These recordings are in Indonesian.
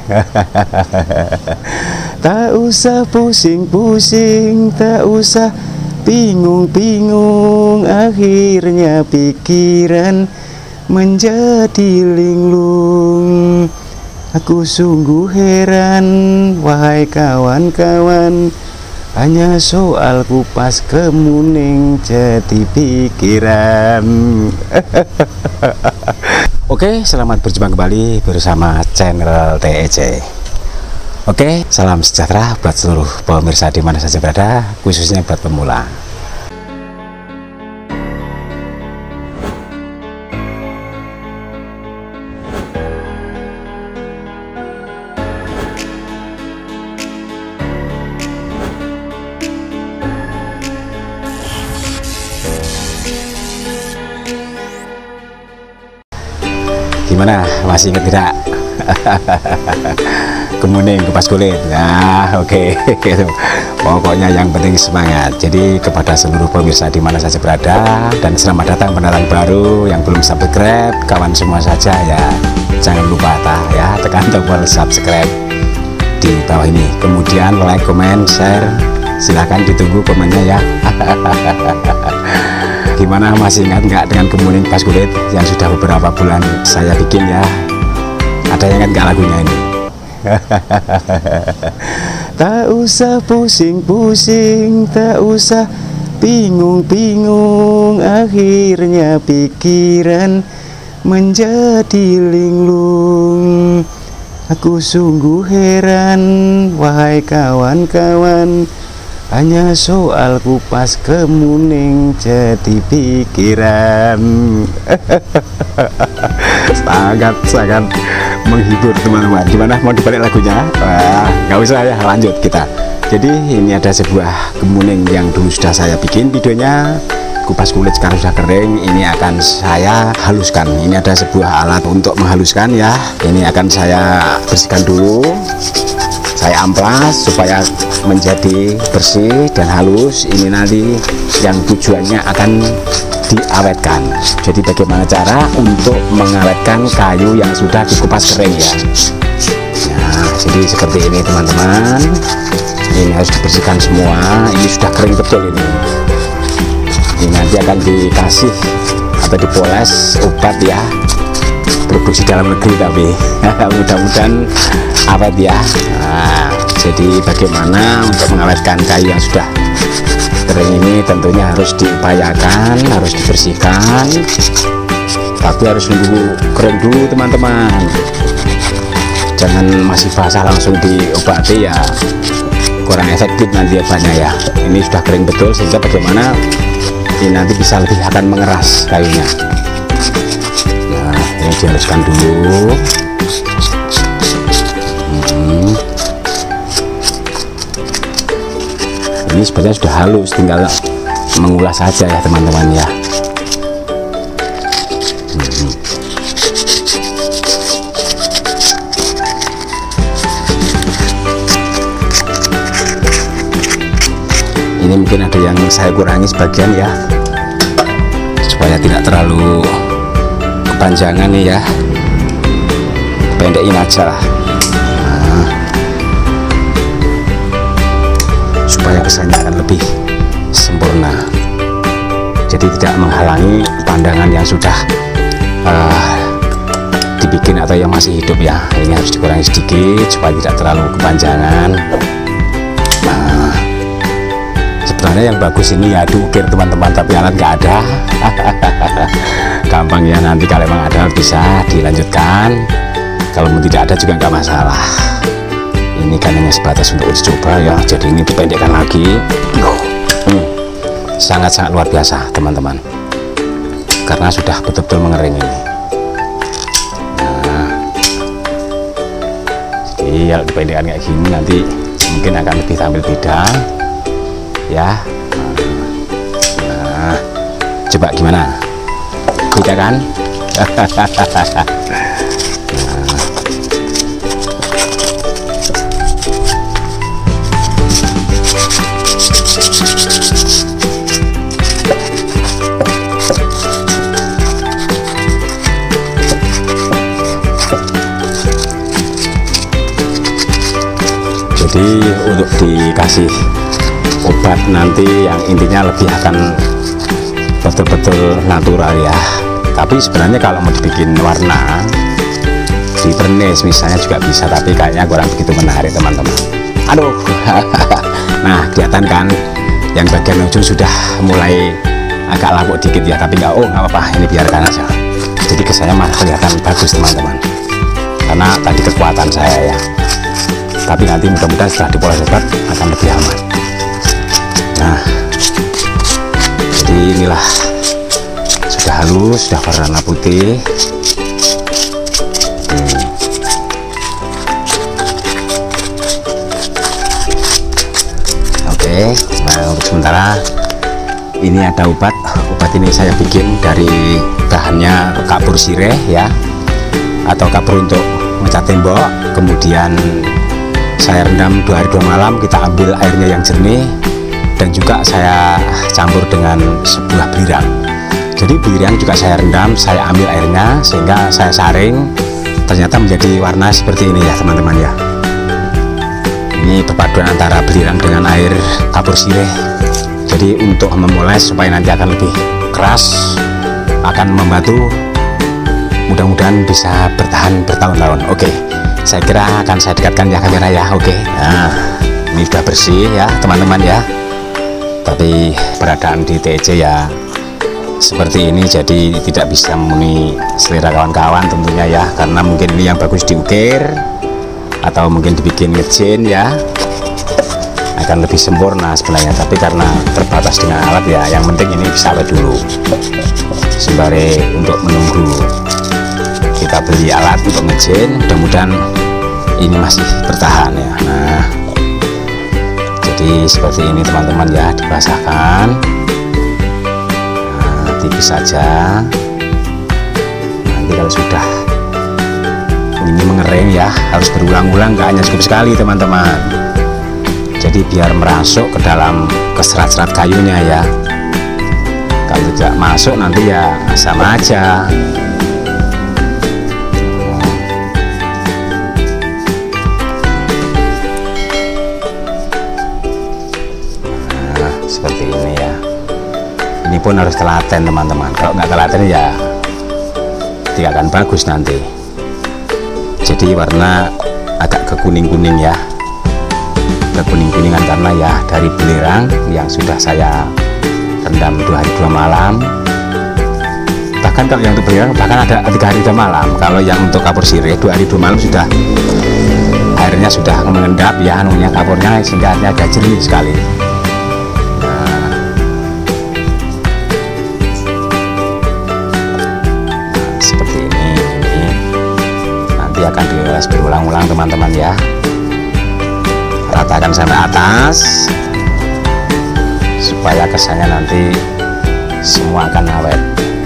Tak usah pusing-pusing, tak usah bingung-bingung, akhirnya pikiran menjadi linglung. Aku sungguh heran, wahai kawan-kawan, hanya soal kupas kemuning jadi pikiran. Oke, selamat berjumpa kembali bersama channel TEC. Oke, salam sejahtera buat seluruh pemirsa di mana saja berada, khususnya buat pemula. Gimana, masih ingat tidak? Kemuning kupas kulit. Nah, oke. Pokoknya yang penting semangat. Jadi kepada seluruh pemirsa di mana saja berada, dan selamat datang pendatang baru yang belum subscribe, kawan semua saja ya, jangan lupa tekan tombol subscribe di bawah ini. Kemudian like, comment, share, silahkan ditunggu komennya ya. Gimana, masih ingat nggak dengan kemuning kupas kulit yang sudah beberapa bulan saya bikin ya? Ada yang ingat nggak lagunya ini? Tak usah pusing-pusing, tak usah bingung-bingung, akhirnya pikiran menjadi linglung. Aku sungguh heran, wahai kawan-kawan, hanya soal kupas kemuning jadi pikiran. Sangat menghibur teman-teman. Gimana, mau dibalik lagunya? Nggak usah ya, lanjut kita. Jadi ini ada sebuah kemuning yang dulu sudah saya bikin videonya. Kupas kulit sekarang sudah kering, ini akan saya haluskan. Ini ada sebuah alat untuk menghaluskan ya. Ini akan saya bersihkan dulu, saya amplas supaya menjadi bersih dan halus. Ini nanti yang tujuannya akan diawetkan. Jadi bagaimana cara untuk mengawetkan kayu yang sudah dikupas kering ya. Nah, jadi seperti ini teman-teman. Ini harus dibersihkan semua. Ini sudah kering betul ini. Ini nanti akan dikasih atau dipoles obat ya, produksi dalam negeri tapi mudah-mudahan awet ya. Nah, jadi bagaimana untuk mengawetkan kayu yang sudah kering ini? Tentunya harus diupayakan, harus dibersihkan, tapi harus nunggu kering dulu teman-teman. Jangan masih basah langsung diobati ya, kurang efektif nanti obatnya ya. Ini sudah kering betul sehingga bagaimana ini nanti bisa lebih akan mengeras kayunya. Nah, ini dihaluskan dulu. Ini sebenarnya sudah halus, tinggal mengulas saja ya teman-teman ya. Ini mungkin ada yang saya kurangi sebagian ya, supaya tidak terlalu kepanjangan nih ya, pendekin aja lah. Supaya kesannya akan lebih sempurna, jadi tidak menghalangi pandangan yang sudah dibikin atau yang masih hidup ya. Ini harus dikurangi sedikit supaya tidak terlalu kepanjangan. Nah, sebenarnya yang bagus ini ya diukir teman-teman, tapi alat nggak ada. Gampang ya, nanti kalau memang ada bisa dilanjutkan, kalau tidak ada juga nggak masalah. Ini kan hanya sebatas untuk uji coba ya, jadi ini dipendekkan lagi. Sangat-sangat luar biasa teman-teman, karena sudah betul-betul mengering ini. Nah, jadi kalau dipendekkan kayak gini nanti mungkin akan lebih tampil beda ya. Nah, coba gimana, beda kan? Jadi untuk dikasih obat nanti yang intinya lebih akan betul-betul natural ya. Tapi sebenarnya kalau mau dibikin warna di vernis misalnya juga bisa, tapi kayaknya kurang begitu menarik teman-teman. Aduh. Nah kelihatan kan yang bagian ujung sudah mulai agak lapuk dikit ya, tapi nggak apa-apa, ini biarkan aja. Jadi kesannya malah kelihatan bagus teman-teman, karena tadi kekuatan saya ya. Tapi nanti mudah-mudahan setelah dipoles obat akan lebih aman. Nah jadi inilah sudah halus, sudah warna putih. Oke, nah untuk sementara ini ada obat ini saya bikin dari bahannya kapur sirih ya, atau kapur untuk ngecat tembok. Kemudian saya rendam 2 hari 2 malam, kita ambil airnya yang jernih, dan juga saya campur dengan sebuah belirang. Jadi belirang juga saya rendam, saya ambil airnya sehingga saya saring, ternyata menjadi warna seperti ini ya teman-teman ya. Ini perpaduan antara belirang dengan air kapur sirih. Jadi untuk memoles supaya nanti akan lebih keras, akan membantu, mudah-mudahan bisa bertahan bertahun-tahun. Oke, saya kira akan saya dekatkan ya kamera ya. Oke, nah ini sudah bersih ya teman-teman ya. Tapi beradaan di TEC ya seperti ini, jadi tidak bisa memenuhi selera kawan-kawan tentunya ya, karena mungkin ini yang bagus diukir atau mungkin dibikin ngejin ya, akan lebih sempurna sebenarnya. Tapi karena terbatas dengan alat ya, yang penting ini bisa awet dulu sembari untuk menunggu kita beli alat untuk ngejin. Mudah-mudahan ini masih bertahan ya. Nah jadi seperti ini teman-teman ya, dibasahkan. Nah, tipis saja. Nanti kalau sudah ini mengering ya, harus berulang-ulang, nggak hanya cukup sekali teman-teman. Jadi biar merasuk ke dalam serat-serat kayunya ya. Kalau tidak masuk nanti ya sama aja. Nah seperti ini ya. Ini pun harus telaten teman-teman. Kalau nggak telaten ya tidak akan bagus nanti. Jadi warna agak kekuning-kuning ya, kekuning-kuningan karena ya dari belirang yang sudah saya rendam 2 hari 2 malam. Bahkan kalau yang untuk belirang bahkan ada 3 hari 3 malam. Kalau yang untuk kapur sirih 2 hari 2 malam sudah airnya sudah mengendap ya, anunya kapurnya, sehingga airnya agak jernih sekali. Nah, seperti ini nanti akan dioles berulang-ulang teman-teman ya. Ratakan sampai atas supaya kesannya nanti semua akan awet.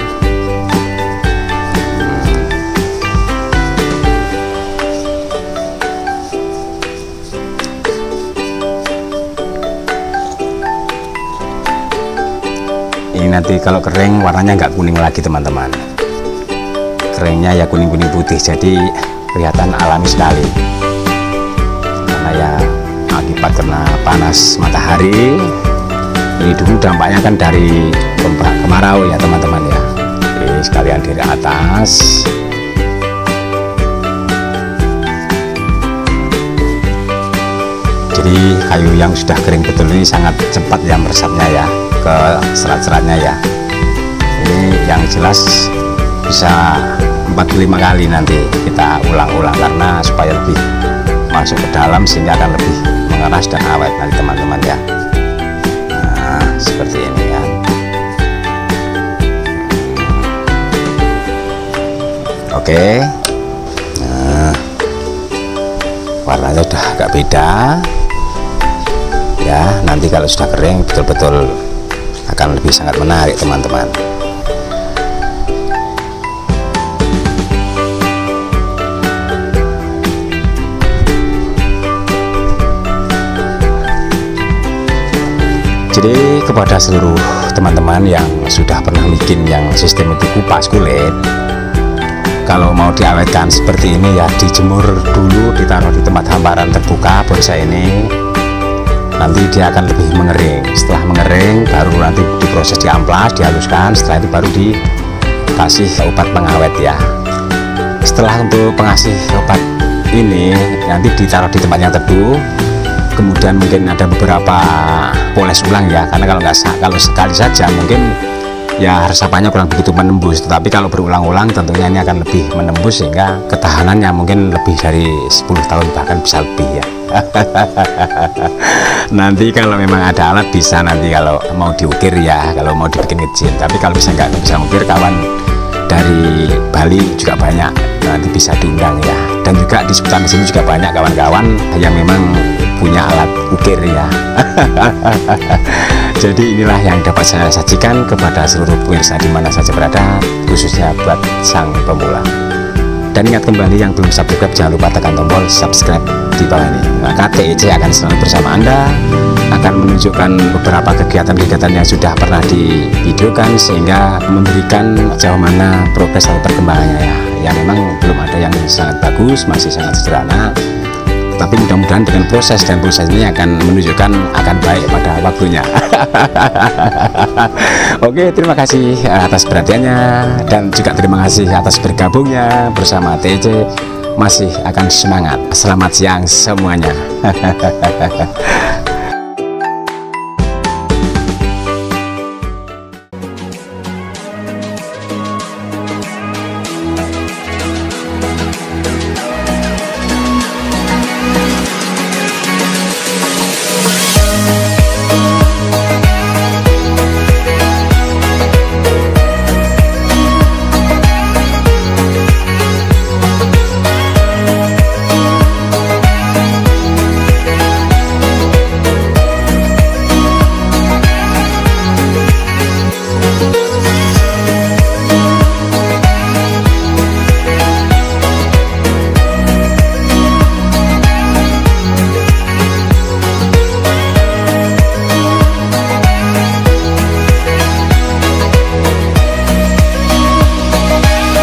Ini nanti kalau kering warnanya nggak kuning lagi teman-teman, keringnya ya kuning-kuning putih, jadi kelihatan alami sekali. Karena ya akibat kena panas matahari. Ini dulu dampaknya kan dari kemarau ya teman-teman ya. Oke, sekalian dari atas. Jadi kayu yang sudah kering betul ini sangat cepat ya meresapnya ya ke serat-seratnya ya. Ini yang jelas bisa 4-5 kali nanti kita ulang-ulang, karena supaya lebih masuk ke dalam sehingga akan lebih mengeras dan awet nanti teman-teman ya. Nah seperti ini ya. Oke, nah warnanya udah agak beda ya. Nanti kalau sudah kering betul-betul akan lebih sangat menarik teman-teman. Jadi kepada seluruh teman-teman yang sudah pernah bikin yang sistem itu kupas kulit, kalau mau diawetkan seperti ini ya dijemur dulu, ditaruh di tempat hamparan terbuka bonsai ini, nanti dia akan lebih mengering. Setelah mengering baru nanti diproses, diamplas, dihaluskan, setelah itu baru dikasih obat pengawet ya. Setelah untuk pengasih obat ini nanti ditaruh di tempat yang teduh, kemudian mungkin ada beberapa poles ulang ya, karena kalau sekali saja mungkin ya resapannya kurang begitu menembus, tetapi kalau berulang-ulang tentunya ini akan lebih menembus, sehingga ketahanannya mungkin lebih dari 10 tahun bahkan bisa lebih ya. Nanti kalau memang ada alat bisa nanti kalau mau diukir ya, kalau mau dibikin kecil, tapi kalau bisa nggak bisa ukir, kawan dari Bali juga banyak, nanti bisa diundang ya. Dan juga di sekitar sini juga banyak kawan-kawan yang memang punya alat ukir ya. Jadi inilah yang dapat saya sajikan kepada seluruh pemirsa di mana saja berada, khususnya buat sang pemula. Dan ingat kembali, yang belum subscribe jangan lupa tekan tombol subscribe di bawah ini. Maka TEC akan selalu bersama Anda, akan menunjukkan beberapa kegiatan-kegiatan yang sudah pernah divideokan, sehingga memberikan sejauh mana progres atau perkembangannya ya. Yang memang belum ada yang sangat bagus, masih sangat sederhana, tapi mudah-mudahan dengan proses ini akan menunjukkan akan baik pada waktunya. Oke, terima kasih atas perhatiannya, dan juga terima kasih atas bergabungnya bersama TEC. Masih akan semangat. Selamat siang semuanya.